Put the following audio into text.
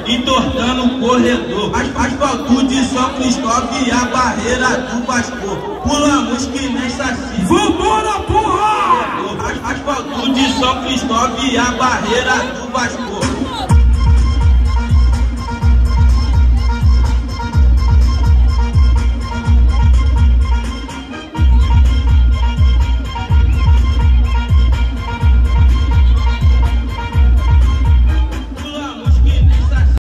entortando o corredor. Asfalto de São Cristóvão e a barreira do Vasco. Pulamos que nem saci. Vambora, porra! Asfalto de São Cristóvão e a barreira do Vasco.